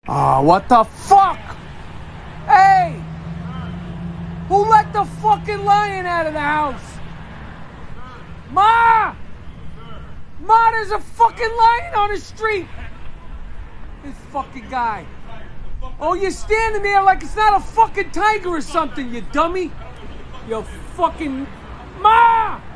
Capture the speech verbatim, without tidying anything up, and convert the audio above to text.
Oh, what the fuck? Hey! Who let the fucking lion out of the house? Ma! Ma, there's a fucking lion on the street! This fucking guy. Oh, you're standing there like it's not a fucking tiger or something, you dummy! You fucking... Ma!